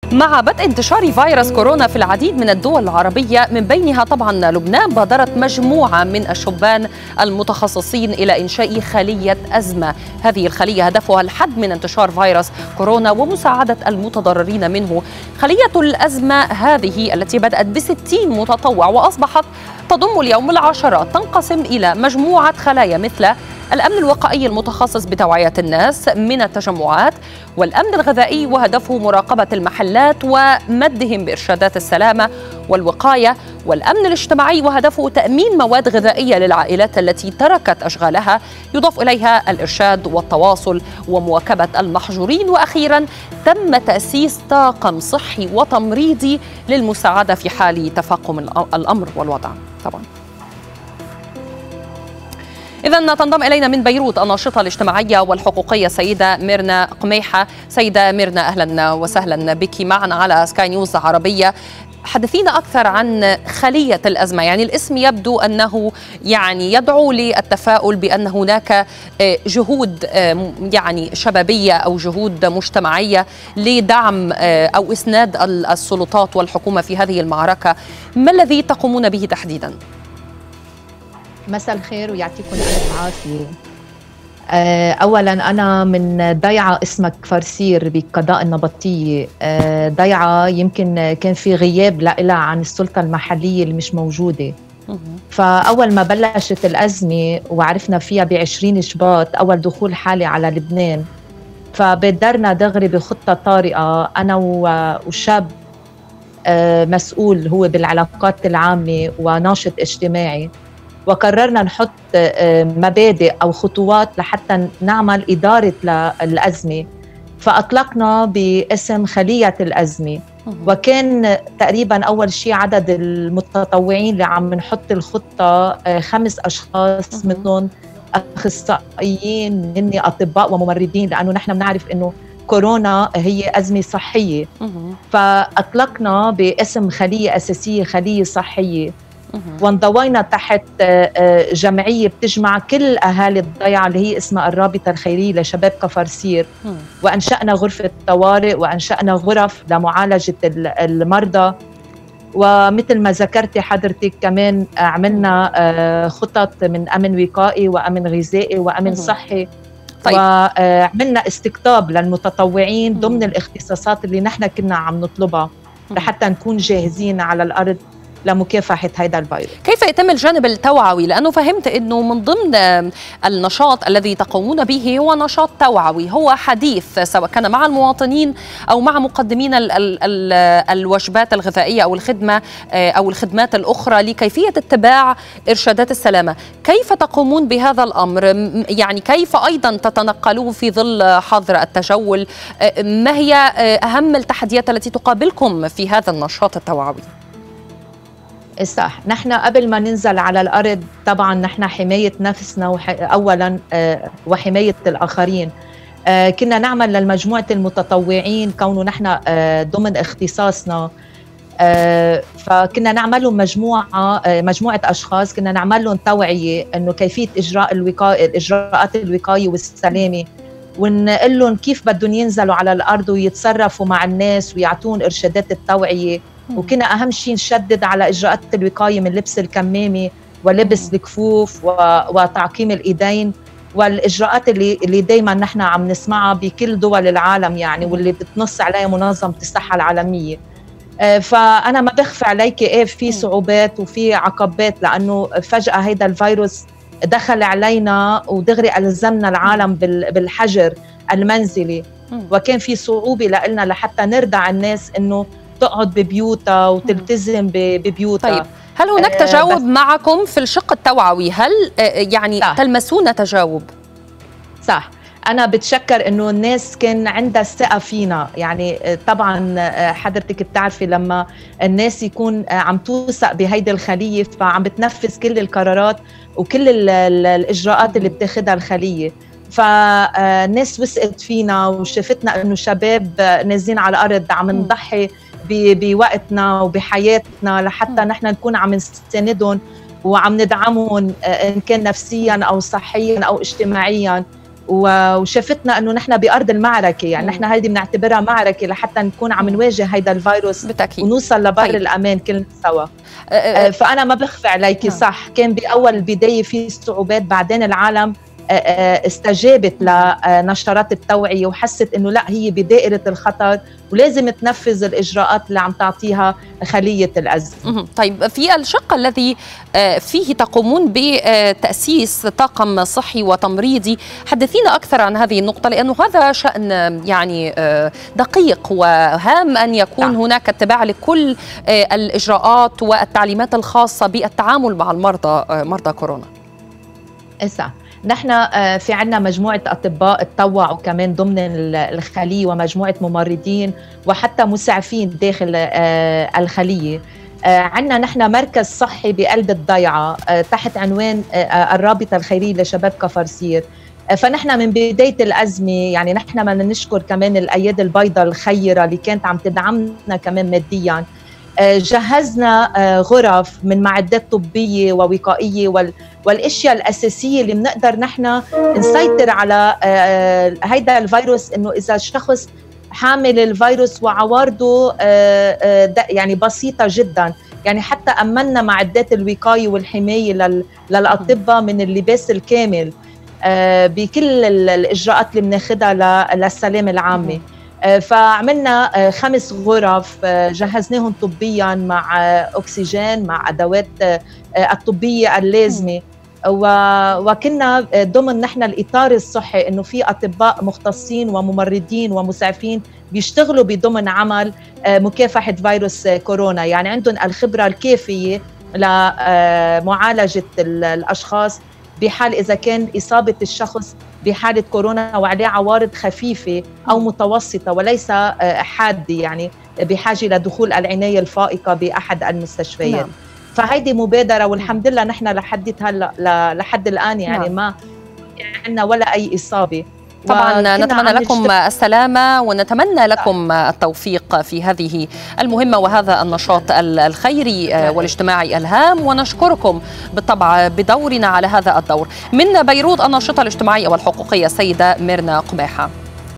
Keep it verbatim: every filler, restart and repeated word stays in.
مع بدء انتشار فيروس كورونا في العديد من الدول العربية من بينها طبعا لبنان، بادرت مجموعة من الشبان المتخصصين إلى إنشاء خلية أزمة. هذه الخلية هدفها الحد من انتشار فيروس كورونا ومساعدة المتضررين منه. خلية الأزمة هذه التي بدأت بستين متطوع وأصبحت تضم اليوم العشرات تنقسم إلى مجموعة خلايا مثل الأمن الوقائي المتخصص بتوعية الناس من التجمعات، والأمن الغذائي وهدفه مراقبة المحلات ومدهم بإرشادات السلامة والوقاية، والأمن الاجتماعي وهدفه تأمين مواد غذائية للعائلات التي تركت أشغالها، يضاف إليها الإرشاد والتواصل ومواكبة المحجورين، وأخيرا تم تأسيس طاقم صحي وتمريضي للمساعدة في حال تفاقم الأمر والوضع. طبعا إذن تنضم إلينا من بيروت الناشطة الاجتماعية والحقوقية سيدة ميرنا قميحة. سيدة ميرنا، أهلا وسهلا بك معنا على سكاي نيوز عربية. حدثينا أكثر عن خلية الأزمة، يعني الاسم يبدو أنه يعني يدعو للتفاؤل بأن هناك جهود يعني شبابية أو جهود مجتمعية لدعم أو إسناد السلطات والحكومة في هذه المعركة. ما الذي تقومون به تحديدا؟ مساء الخير ويعطيكم ألف عافية. أولا أنا من ضيعة اسمها كفرسير بقضاء النبطية. ضيعة يمكن كان في غياب لها عن السلطة المحلية اللي مش موجودة. فأول ما بلشت الأزمة وعرفنا فيها بعشرين شباط أول دخول حالي على لبنان، فبدرنا دغري بخطة طارئة أنا وشاب مسؤول هو بالعلاقات العامة وناشط اجتماعي، وقررنا نحط مبادئ أو خطوات لحتى نعمل إدارة للأزمة. فأطلقنا باسم خلية الأزمة، وكان تقريبا أول شيء عدد المتطوعين اللي عم نحط الخطة خمس أشخاص، منهم أخصائيين هن أطباء وممرضين، لأنه نحن بنعرف أنه كورونا هي أزمة صحية. فأطلقنا باسم خلية أساسية، خلية صحية، وانضوينا تحت جمعية بتجمع كل أهالي الضيعة اللي هي اسمها الرابطة الخيرية لشباب كفرسير، وأنشأنا غرفة طوارئ وأنشأنا غرف لمعالجة المرضى. ومثل ما ذكرتي حضرتك كمان عملنا خطط من أمن وقائي وأمن غذائي وأمن صحي. طيب. وعملنا استقطاب للمتطوعين ضمن الاختصاصات اللي نحن كنا عم نطلبها لحتى نكون جاهزين على الأرض لمكافحة هذا الفيروس. كيف يتم الجانب التوعوي؟ لأنه فهمت أنه من ضمن النشاط الذي تقومون به هو نشاط توعوي، هو حديث سواء كان مع المواطنين أو مع مقدمين ال ال ال الوجبات الغذائية أو الخدمة أو الخدمات الأخرى لكيفية اتباع إرشادات السلامة. كيف تقومون بهذا الأمر؟ يعني كيف أيضا تتنقلون في ظل حظر التجول؟ ما هي أهم التحديات التي تقابلكم في هذا النشاط التوعوي؟ صح، نحن قبل ما ننزل على الأرض طبعا نحن حماية نفسنا وح... أولا وحماية الآخرين. كنا نعمل للمجموعة المتطوعين كونه نحن ضمن اختصاصنا، فكنا نعمل لهم مجموعة مجموعة أشخاص، كنا نعمل لهم توعية إنه كيفية إجراء الوقاية، إجراءات الوقاية والسلامة، ونقول لهم كيف بدهم ينزلوا على الأرض ويتصرفوا مع الناس ويعطون إرشادات التوعية. وكنا أهم شيء نشدد على إجراءات الوقاية من لبس الكمامة ولبس الكفوف وتعقيم الإيدين، والإجراءات اللي اللي دايما نحن عم نسمعها بكل دول العالم يعني، واللي بتنص عليها منظمة الصحة العالمية. فأنا ما بخفي عليك إيه في صعوبات وفي عقبات، لأنه فجأة هيدا الفيروس دخل علينا ودغري ألزمنا العالم بالحجر المنزلي، وكان في صعوبة لنا لحتى نردع الناس إنه تقعد ببيوتها وتلتزم ببيوتها. طيب، هل هناك تجاوب آه معكم في الشق التوعوي؟ هل آه يعني صح. تلمسون تجاوب؟ صح، أنا بتشكر إنه الناس كان عندها الثقة فينا. يعني طبعاً حضرتك بتعرفي لما الناس يكون عم توثق بهيدي الخلية فعم بتنفذ كل القرارات وكل ال ال الإجراءات اللي بتاخدها الخلية، فالناس وثقت فينا وشافتنا إنه شباب نازلين على الأرض عم نضحي بوقتنا وبحياتنا لحتى نحن نكون عم نستندهم وعم ندعمهم إن كان نفسياً أو صحياً أو اجتماعياً. وشافتنا انه نحن بارض المعركه، يعني نحن هيدي بنعتبرها معركه لحتى نكون عم نواجه هيدا الفيروس بالتأكيد. ونوصل لبر طيب. الامان كلنا سوا. أه فانا ما بخفي عليكي صح، كان باول البدايه في صعوبات، بعدين العالم استجابت لنشرات التوعيه وحست انه لا، هي بدائره الخطر ولازم تنفذ الاجراءات اللي عم تعطيها خليه الازمه. طيب، في الشق الذي فيه تقومون بتاسيس طاقم صحي وتمريضي، حدثينا اكثر عن هذه النقطه، لانه هذا شان يعني دقيق وهام ان يكون نعم. هناك اتباع لكل الاجراءات والتعليمات الخاصه بالتعامل مع المرضى مرضى كورونا. صح. نحن في عنا مجموعة أطباء تطوعوا كمان ضمن الخلية، ومجموعة ممرضين وحتى مسعفين داخل الخلية. عنا نحن مركز صحي بقلب الضيعة تحت عنوان الرابطة الخيرية لشباب كفرسير. فنحن من بداية الأزمة يعني نحن بدنا نشكر كمان الأيادي البيضاء الخيرة اللي كانت عم تدعمنا كمان مادياً. جهزنا غرف من معدات طبية ووقائية والاشياء الاساسيه اللي بنقدر نحن نسيطر على هيدا الفيروس، انه اذا الشخص حامل الفيروس وعوارضه يعني بسيطه جدا، يعني حتى امنا معدات الوقايه والحمايه للاطباء من اللباس الكامل بكل الاجراءات اللي بناخذها للسلامه العامه. فعملنا خمس غرف جهزناهم طبيا مع اكسجين، مع ادوات الطبيه اللازمه، وكنا ضمن نحن الاطار الصحي انه في اطباء مختصين وممرضين ومسعفين بيشتغلوا بضمن عمل مكافحه فيروس كورونا، يعني عندهم الخبره الكافيه لمعالجه الاشخاص بحال اذا كان اصابه الشخص بحاله كورونا وعليه عوارض خفيفه او متوسطه وليس حاده، يعني بحاجه لدخول العنايه الفائقه باحد المستشفيات. نعم. فهيدي مبادره والحمد لله نحن لحد هلا لحد الان يعني نعم. ما عندنا ولا اي اصابه. طبعا نتمنى لكم السلامة ونتمنى لكم التوفيق في هذه المهمة وهذا النشاط الخيري والاجتماعي الهام، ونشكركم بالطبع بدورنا على هذا الدور. من بيروت الناشطة الاجتماعية والحقوقية السيدة ميرنا قماحة.